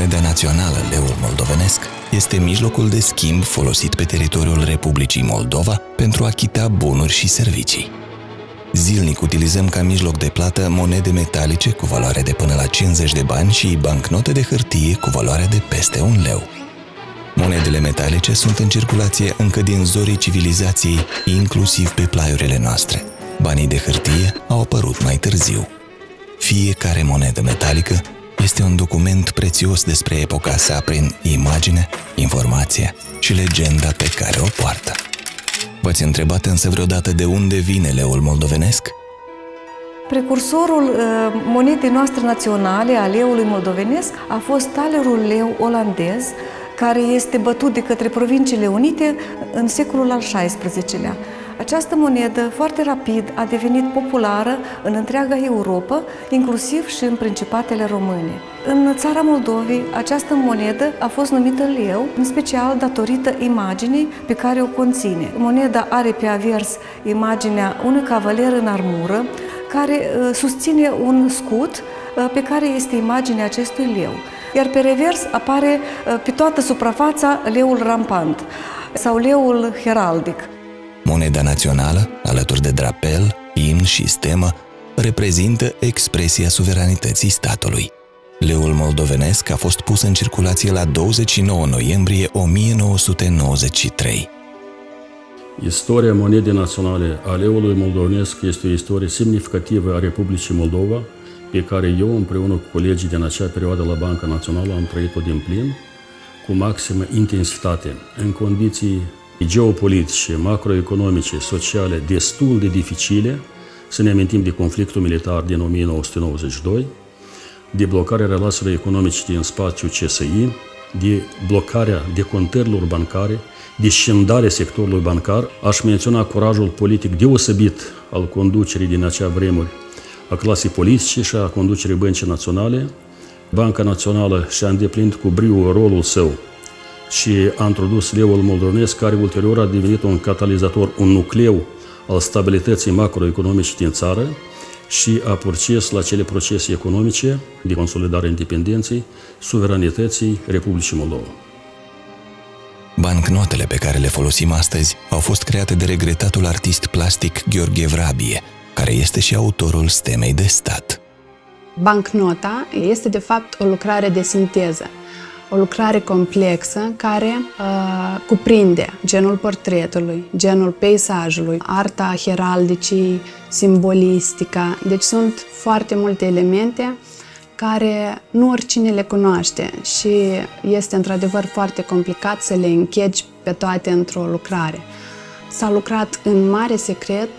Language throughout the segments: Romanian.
Moneda națională, leul moldovenesc, este mijlocul de schimb folosit pe teritoriul Republicii Moldova pentru a achita bunuri și servicii. Zilnic utilizăm ca mijloc de plată monede metalice cu valoare de până la 50 de bani și bancnote de hârtie cu valoare de peste 1 leu. Monedele metalice sunt în circulație încă din zorii civilizației, inclusiv pe plaiurile noastre. Banii de hârtie au apărut mai târziu. Fiecare monedă metalică este un document prețios despre epoca sa prin imagine, informație și legenda pe care o poartă. V-ați întrebat însă vreodată de unde vine leul moldovenesc? Precursorul monedei noastre naționale, a leului moldovenesc, a fost talerul leu olandez, care este bătut de către Provinciile Unite în secolul al XVI-lea. Această monedă foarte rapid a devenit populară în întreaga Europa, inclusiv și în Principatele Române. În țara Moldovei, această monedă a fost numită leu, în special datorită imaginii pe care o conține. Moneda are pe avers imaginea unui cavaler în armură, care susține un scut pe care este imaginea acestui leu. Iar pe revers apare pe toată suprafața leul rampant sau leul heraldic. Moneda națională, alături de drapel, imn și stemă, reprezintă expresia suveranității statului. Leul moldovenesc a fost pus în circulație la 29 noiembrie 1993. Istoria monedei naționale a leului moldovenesc este o istorie semnificativă a Republicii Moldova, pe care eu, împreună cu colegii din acea perioadă la Banca Națională, am trăit-o din plin, cu maximă intensitate, în condiții geopolitice, macroeconomice, sociale destul de dificile. Să ne amintim de conflictul militar din 1992, de blocarea relațiilor economice din spațiul CSI, de blocarea decontărilor bancare, de scindarea sectorului bancar. Aș menționa curajul politic deosebit al conducerii din acea vremuri, a clasei politice și a conducerii Băncii Naționale. Banca Națională și-a îndeplinit cu brio rolul său și a introdus leul moldovenesc, care ulterior a devenit un catalizator, un nucleu al stabilității macroeconomice din țară și a proces la cele procese economice de consolidare a independenței, suveranității Republicii Moldova. Bancnotele pe care le folosim astăzi au fost create de regretatul artist plastic Gheorghe Vrabie, care este și autorul stemei de stat. Bancnota este de fapt o lucrare de sinteză, o lucrare complexă care cuprinde genul portretului, genul peisajului, arta heraldicii, simbolistica. Deci sunt foarte multe elemente care nu oricine le cunoaște și este într-adevăr foarte complicat să le închegi pe toate într-o lucrare. S-a lucrat în mare secret.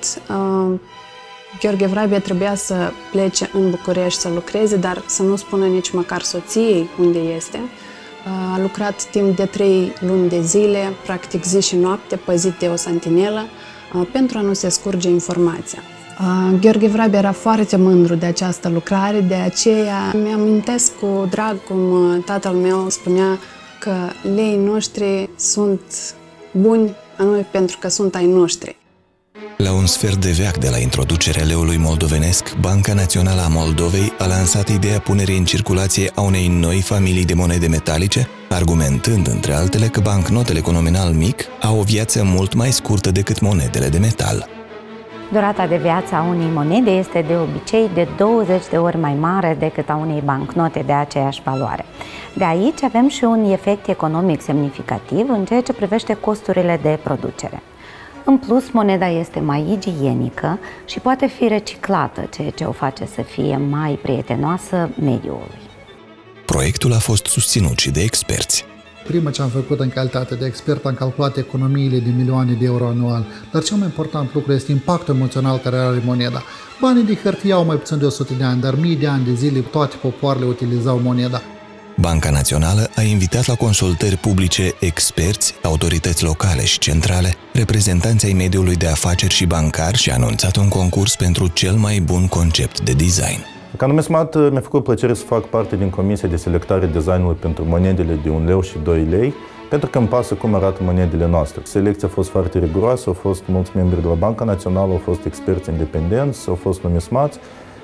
Gheorghe Vrabie trebuia să plece în București să lucreze, dar să nu spună nici măcar soției unde este. A lucrat timp de 3 luni de zile, practic zi și noapte, păzit de o santinelă, pentru a nu se scurge informația. Gheorghe Vrabie era foarte mândru de această lucrare, de aceea mi-amintesc cu drag cum tatăl meu spunea că leii noștri sunt buni anume pentru că sunt ai noștri. La un sfert de veac de la introducerea leului moldovenesc, Banca Națională a Moldovei a lansat ideea punerii în circulație a unei noi familii de monede metalice, argumentând, între altele, că bancnotele cu nominal mic au o viață mult mai scurtă decât monedele de metal. Durata de viață a unei monede este de obicei de 20 de ori mai mare decât a unei bancnote de aceeași valoare. De aici avem și un efect economic semnificativ în ceea ce privește costurile de producere. În plus, moneda este mai igienică și poate fi reciclată, ceea ce o face să fie mai prietenoasă mediului. Proiectul a fost susținut și de experți. Prima ce am făcut în calitate de expert am calculat economiile de milioane de euro anual, dar cel mai important lucru este impactul emoțional care are moneda. Banii de hârtie au mai puțin de 100 de ani, dar mii de ani de zile toate popoarele utilizau moneda. Banca Națională a invitat la consultări publice experți, autorități locale și centrale, reprezentanți ai mediului de afaceri și bancar și a anunțat un concurs pentru cel mai bun concept de design. Ca numismat, mi-a făcut plăcere să fac parte din comisia de selectare designului pentru monedele de 1 leu și 2 lei, pentru că îmi pasă cum arată monedele noastre. Selecția a fost foarte riguroasă, au fost mulți membri de la Banca Națională, au fost experți independenți, au fost numismați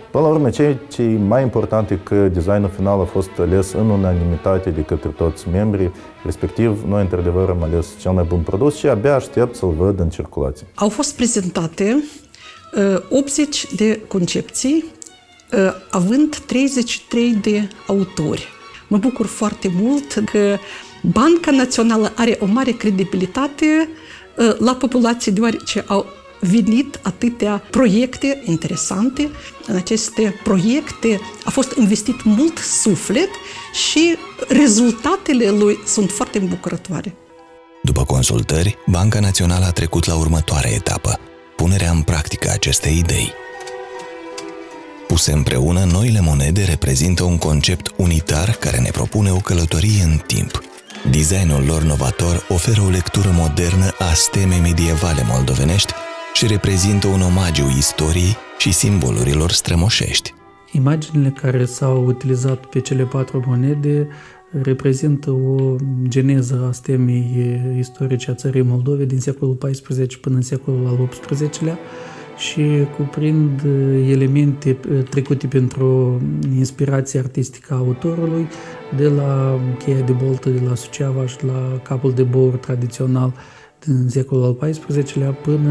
Până la urmă, ce e mai important e că designul final a fost ales în unanimitate de către toți membrii, respectiv noi, într-adevăr, am ales cel mai bun produs și abia aștept să-l văd în circulație. Au fost prezentate 80 de concepții, având 33 de autori. Mă bucur foarte mult că Banca Națională are o mare credibilitate la populație, deoarece au venit atâtea proiecte interesante. În aceste proiecte a fost investit mult suflet și rezultatele lui sunt foarte îmbucurătoare. După consultări, Banca Națională a trecut la următoarea etapă, punerea în practică acestei idei. Puse împreună, noile monede reprezintă un concept unitar care ne propune o călătorie în timp. Designul lor novator oferă o lectură modernă a stemei medievale moldovenești și reprezintă un omagiu istoriei și simbolurilor strămoșești. Imaginile care s-au utilizat pe cele 4 monede reprezintă o geneză a stemei istorice a țării Moldove din secolul XIV până în secolul al XVIII-lea și cuprind elemente trecute pentru inspirație artistică a autorului, de la cheia de boltă de la Suceava și la capul de bou tradițional din secolul al XIV-lea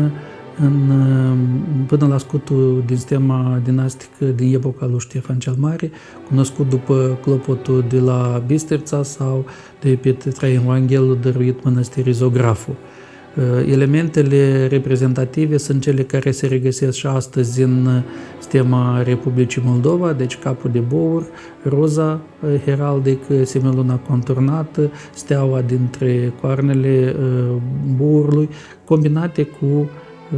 până la scutul din stema dinastică din epoca lui Ștefan cel Mare, cunoscut după clopotul de la Bistrița sau de pe Traian dăruit mănăstirii Zografu. Elementele reprezentative sunt cele care se regăsesc și astăzi în stema Republicii Moldova, deci capul de bour, roza heraldic, semiluna conturnată, steaua dintre coarnele bourului, combinate cu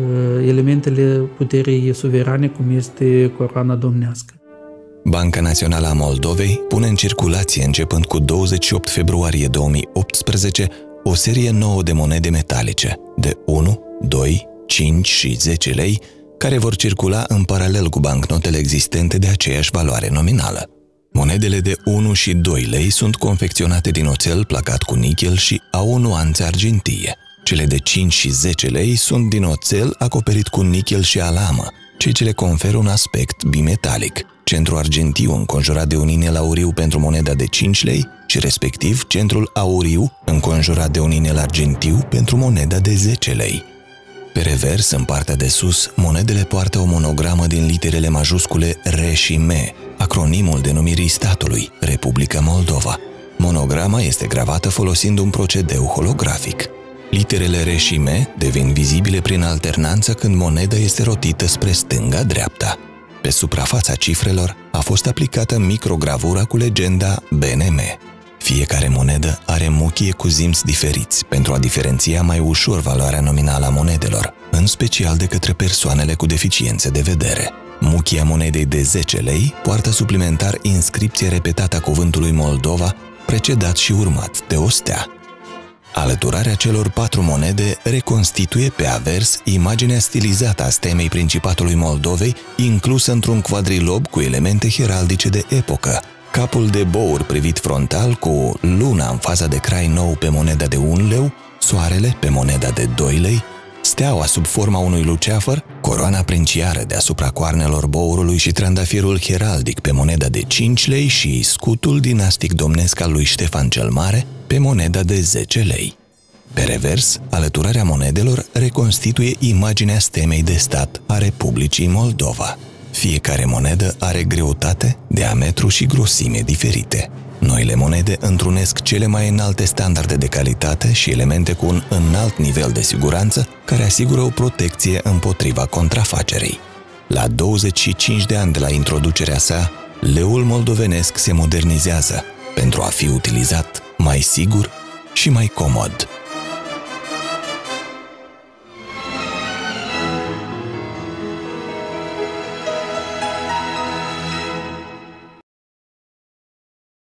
elementele puterii suverane, cum este coroana domnească. Banca Națională a Moldovei pune în circulație, începând cu 28 februarie 2018, o serie nouă de monede metalice, de 1, 2, 5 și 10 lei, care vor circula în paralel cu bancnotele existente de aceeași valoare nominală. Monedele de 1 și 2 lei sunt confecționate din oțel placat cu nichel și au o nuanță argintie. Cele de 5 și 10 lei sunt din oțel acoperit cu nichel și alamă, ceea ce le conferă un aspect bimetalic. Centru argintiu înconjurat de un inel auriu pentru moneda de 5 lei și respectiv centrul auriu înconjurat de un inel argintiu pentru moneda de 10 lei. Pe revers, în partea de sus, monedele poartă o monogramă din literele majuscule R și M, acronimul denumirii statului, Republica Moldova. Monograma este gravată folosind un procedeu holografic. Literele R și M devin vizibile prin alternanță când moneda este rotită spre stânga-dreapta. Pe suprafața cifrelor a fost aplicată microgravura cu legenda BNM. Fiecare monedă are muchie cu zimți diferiți pentru a diferenția mai ușor valoarea nominală a monedelor, în special de către persoanele cu deficiențe de vedere. Muchia monedei de 10 lei poartă suplimentar inscripție repetată a cuvântului Moldova, precedat și urmat de o stea. Alăturarea celor 4 monede reconstituie pe avers imaginea stilizată a stemei Principatului Moldovei, inclusă într-un quadrilob cu elemente heraldice de epocă. Capul de bour privit frontal cu luna în faza de crai nou pe moneda de 1 leu, soarele pe moneda de 2 lei, steaua sub forma unui luceafăr, coroana princiară deasupra coarnelor bourului și trandafirul heraldic pe moneda de 5 lei și scutul dinastic domnesc al lui Ștefan cel Mare pe moneda de 10 lei. Pe revers, alăturarea monedelor reconstituie imaginea stemei de stat a Republicii Moldova. Fiecare monedă are greutate, diametru și grosime diferite. Noile monede întrunesc cele mai înalte standarde de calitate și elemente cu un înalt nivel de siguranță care asigură o protecție împotriva contrafacerii. La 25 de ani de la introducerea sa, leul moldovenesc se modernizează pentru a fi utilizat mai sigur și mai comod.